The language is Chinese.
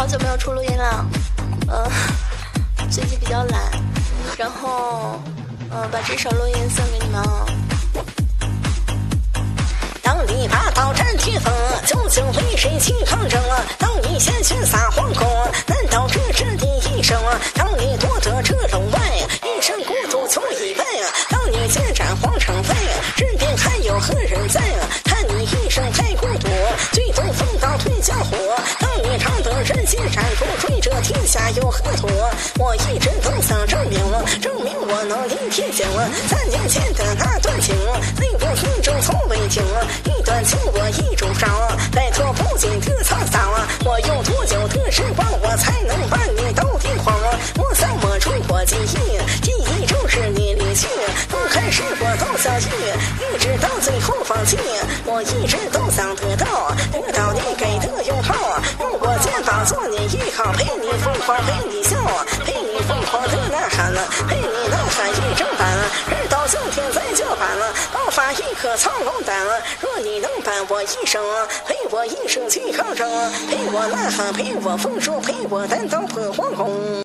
好久没有出录音了，最近比较懒，然后把这首录音送给你们哦。当你拔刀斩铁锋，究竟为谁去抗争？当你鲜血洒皇宫，难道这是第一生？当你夺得这龙位，一身孤独求一位。当你血战皇城飞，身边还有何人在？看你一生太孤独，最终风刀推江湖。当你常得人心闪烁，追着天下有何图？我一直都想证明我能赢天行。3年前的那段情，泪我心中从未停。一段情我一种伤，拜托不尽的沧桑。我用多久的时光，我才能把你都地荒？我想抹除我记忆就是你离去。刚开始我都小气，一直到最后放弃。我一直都想得到你给的拥抱，用我肩膀做你依靠，陪你疯狂，陪你笑，陪你疯狂的呐喊，陪你呐喊一整晚，直到今天再叫板，爆发一颗藏龙胆。若你能伴我一生，陪我一生去抗争，陪我呐喊，陪我风霜，陪我单刀破黄龙。